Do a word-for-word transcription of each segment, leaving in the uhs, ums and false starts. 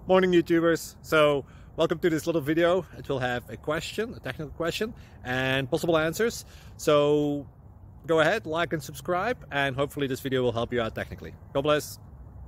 Morning YouTubers. So welcome to this little video. It will have a question, a technical question, and possible answers. So go ahead, like and subscribe, and hopefully this video will help you out technically. God bless.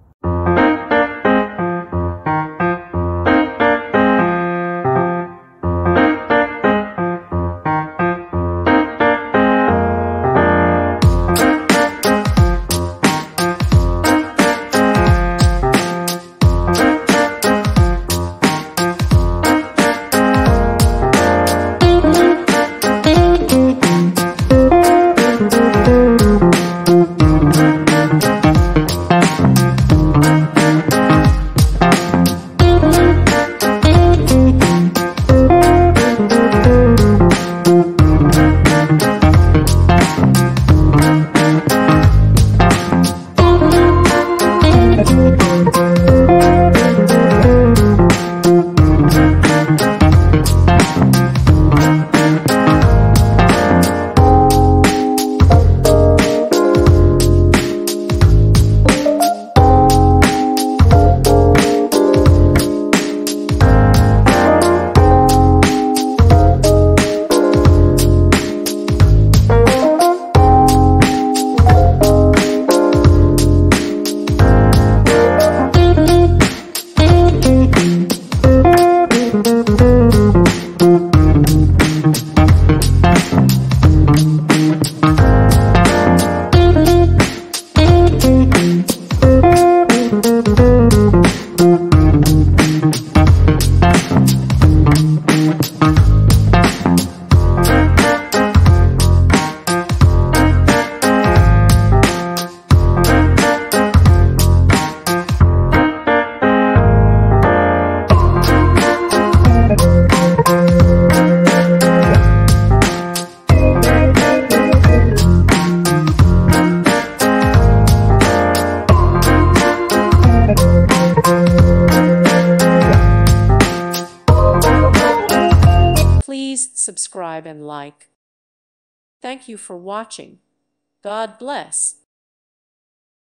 Please subscribe and like. Thank you for watching. God bless.